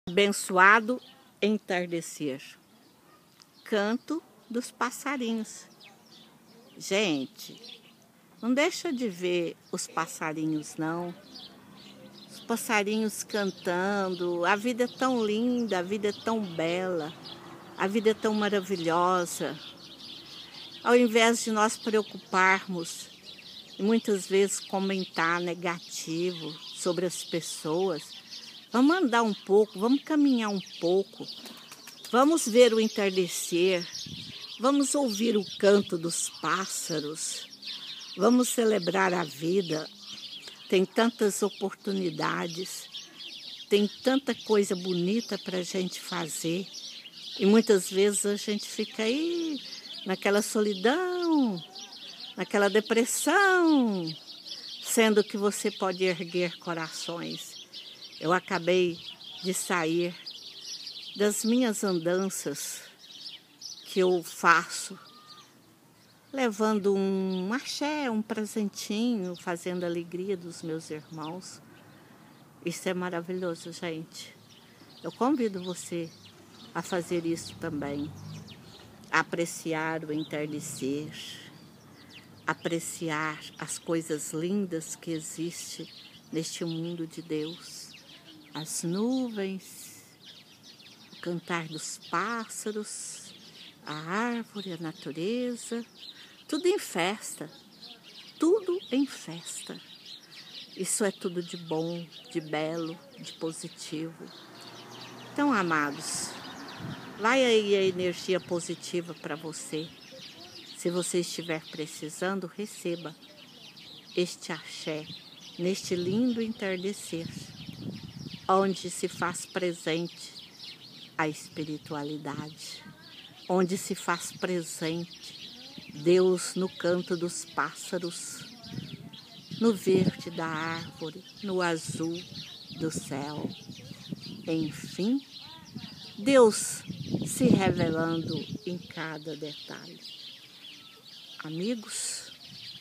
Abençoado entardecer. Canto dos passarinhos. Gente, não deixa de ver os passarinhos, não. Os passarinhos cantando. A vida é tão linda, a vida é tão bela, a vida é tão maravilhosa. Ao invés de nós preocuparmos e muitas vezes comentar negativo sobre as pessoas, vamos andar um pouco, vamos caminhar um pouco, vamos ver o entardecer, vamos ouvir o canto dos pássaros, vamos celebrar a vida. Tem tantas oportunidades, tem tanta coisa bonita para a gente fazer e muitas vezes a gente fica aí naquela solidão, naquela depressão, sendo que você pode erguer corações. Eu acabei de sair das minhas andanças que eu faço, levando um axé, um presentinho, fazendo a alegria dos meus irmãos. Isso é maravilhoso, gente. Eu convido você a fazer isso também. Apreciar o entardecer, apreciar as coisas lindas que existem neste mundo de Deus. As nuvens, o cantar dos pássaros, a árvore, a natureza, tudo em festa, tudo em festa. Isso é tudo de bom, de belo, de positivo. Então, amados, vai aí a energia positiva para você. Se você estiver precisando, receba este axé neste lindo entardecer, onde se faz presente a espiritualidade, onde se faz presente Deus no canto dos pássaros, no verde da árvore, no azul do céu. Enfim, Deus se revelando em cada detalhe. Amigos,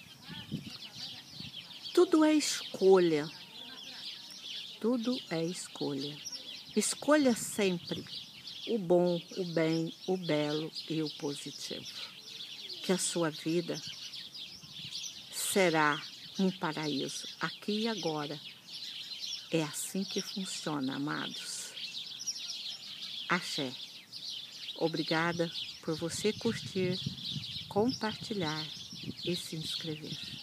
tudo é escolha. Tudo é escolha. Escolha sempre o bom, o bem, o belo e o positivo. Que a sua vida será um paraíso aqui e agora. É assim que funciona, amados. Axé. Obrigada por você curtir, compartilhar e se inscrever.